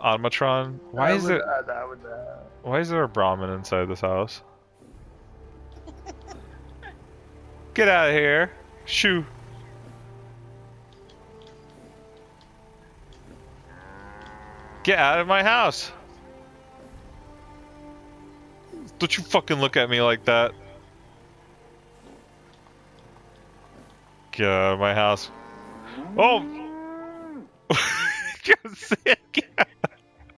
Automatron. Why is it? That would add. Why is there a Brahmin inside this house? Get out of here! Shoo! Get out of my house! Don't you fucking look at me like that. Get out of my house. Oh! Can't see